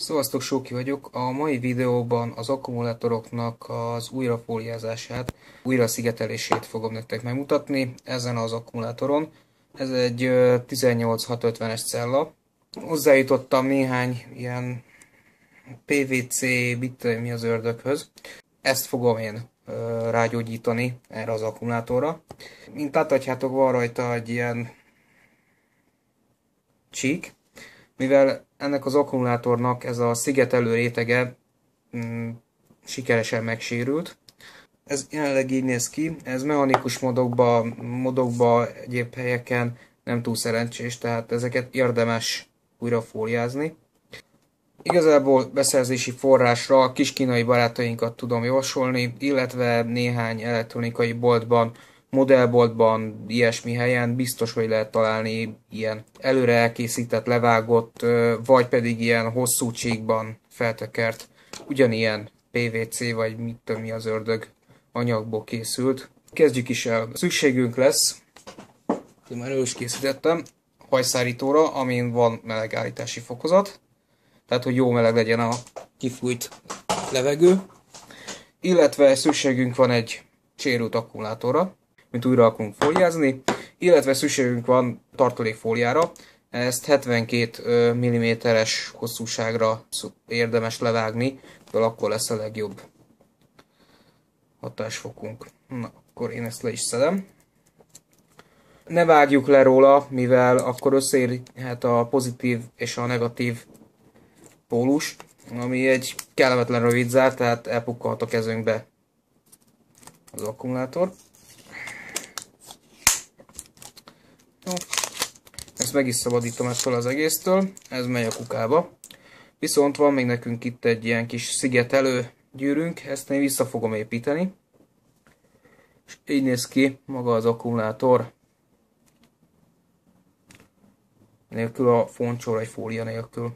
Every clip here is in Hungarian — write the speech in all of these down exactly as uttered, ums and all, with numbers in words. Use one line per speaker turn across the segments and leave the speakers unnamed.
Szevasztok, Sóki vagyok. A mai videóban az akkumulátoroknak az újrafóliázását, újra szigetelését fogom nektek megmutatni ezen az akkumulátoron. Ez egy tizennyolc hatszázötvenes cella. Hozzájutottam néhány ilyen pé vé cé, mit mi az ördöghöz. Ezt fogom én rágyógyítani erre az akkumulátorra. Mint láthatjátok, van rajta egy ilyen csík, mivel ennek az akkumulátornak ez a szigetelő rétege mm, sikeresen megsérült. Ez jelenleg így néz ki, ez mechanikus modokba, modokba egyéb helyeken nem túl szerencsés, tehát ezeket érdemes újra fóliázni. Igazából beszerzési forrásra a kis kínai barátainkat tudom javasolni, illetve néhány elektronikai boltban, modellboltban, ilyesmi helyen biztos, hogy lehet találni ilyen előre elkészített, levágott, vagy pedig ilyen hosszú csíkban feltekert, ugyanilyen pé vé cé, vagy mit tudom mi az ördög anyagból készült. Kezdjük is el. Szükségünk lesz, már elő is készítettem, hajszárítóra, amin van melegállítási fokozat, tehát hogy jó meleg legyen a kifújt levegő, illetve szükségünk van egy sérült akkumulátorra, mint újra akarunk fóliázni, illetve szükségünk van tartalékfóliára, ezt hetvenkét milliméteres hosszúságra érdemes levágni, de akkor lesz a legjobb hatásfokunk. Na, akkor én ezt le is szedem. Ne vágjuk le róla, mivel akkor összeérhet a pozitív és a negatív pólus, ami egy kellemetlen rövid zár, tehát elpukkalhat a kezünkbe az akkumulátor. No, ezt meg is szabadítom ettől az egésztől, ez megy a kukába. Viszont van még nekünk itt egy ilyen kis szigetelő gyűrűnk, ezt én vissza fogom építeni. És így néz ki maga az akkumulátor. Nélkül a foncsor, egy fólia nélkül.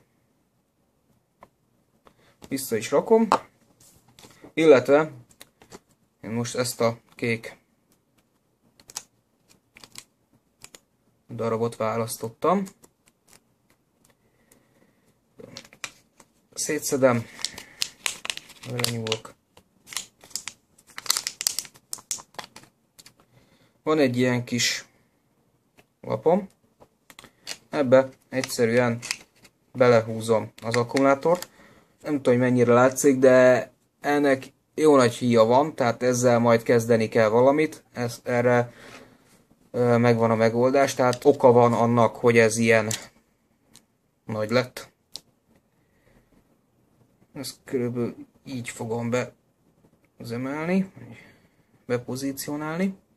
Vissza is rakom. Illetve én most ezt a kék darabot választottam. Szétszedem, vele nyúlok. Van egy ilyen kis lapom, ebbe egyszerűen belehúzom az akkumulátort. Nem tudom, hogy mennyire látszik, de ennek jó nagy híja van, tehát ezzel majd kezdeni kell valamit. Ez, erre megvan a megoldás, tehát oka van annak, hogy ez ilyen nagy lett. Ezt körülbelül így fogom be az emelni, bepozícionálni.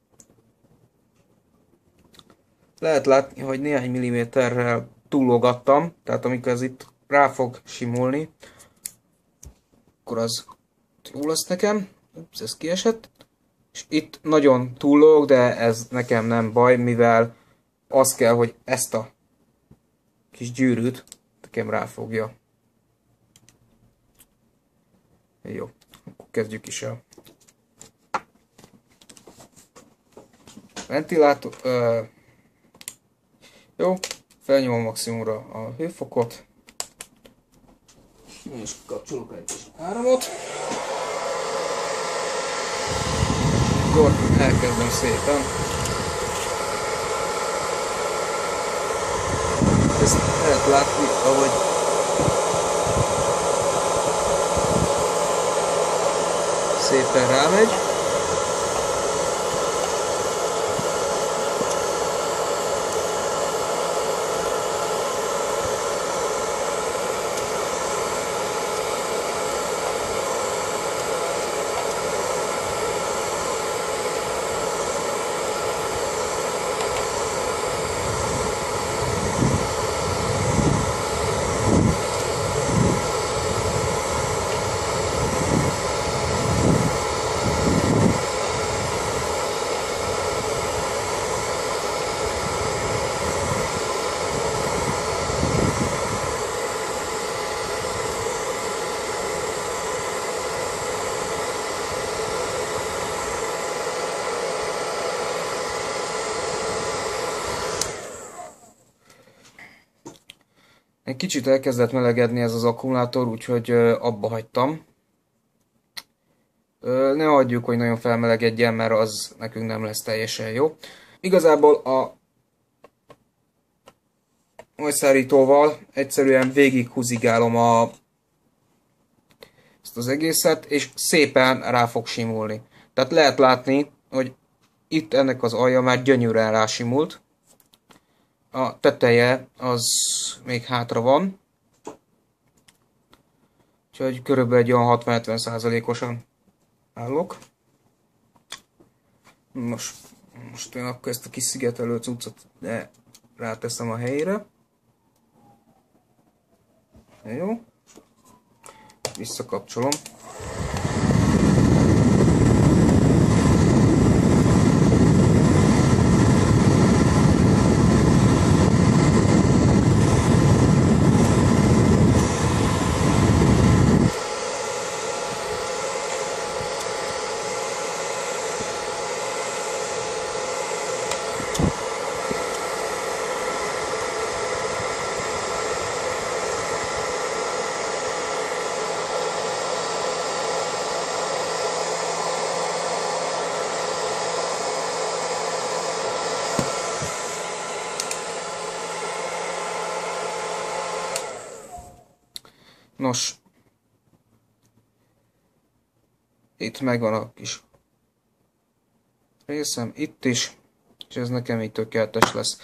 Lehet látni, hogy néhány milliméterrel túllogattam, tehát amikor ez itt rá fog simulni, akkor az jó lesz nekem. Ups, ez kiesett. És itt nagyon túllóg, de ez nekem nem baj, mivel az kell, hogy ezt a kis gyűrűt nekem ráfogja. Jó, akkor kezdjük is el. Ventilátor. Ö, jó, felnyomom maximumra a hőfokot. És kapcsolok egy kis áramot. Akkor elkezdem szépen. Ezt lehet látni, ahogy szépen rámegy. Egy kicsit elkezdett melegedni ez az akkumulátor, úgyhogy abba hagytam. Ne hagyjuk, hogy nagyon felmelegedjen, mert az nekünk nem lesz teljesen jó. Igazából a hajszárítóval egyszerűen végig húzigálom a, ezt az egészet, és szépen rá fog simulni. Tehát lehet látni, hogy itt ennek az alja már gyönyörűen rásimult. A teteje az még hátra van. Úgyhogy körülbelül egy olyan hatvan-hetven százalékosan állok. Most, most én akkor ezt a kis szigetelő cuccot de ráteszem a helyére. Jó. Visszakapcsolom. Nos, itt megvan a kis részem, itt is, és ez nekem így tökéletes lesz.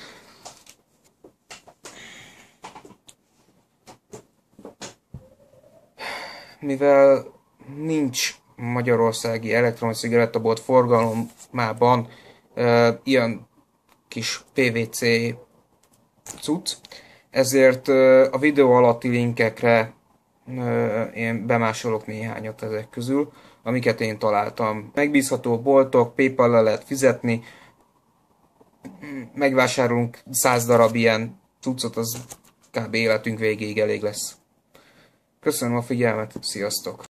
Mivel nincs magyarországi elektromos cigarettabolt forgalomában e, ilyen kis pé vé cé cucc, ezért e, a videó alatti linkekre én bemásolok néhányat ezek közül, amiket én találtam. Megbízható boltok, PayPal-lel lehet fizetni, megvásárolunk száz darab ilyen cuccot, az kb. Életünk végéig elég lesz. Köszönöm a figyelmet, sziasztok!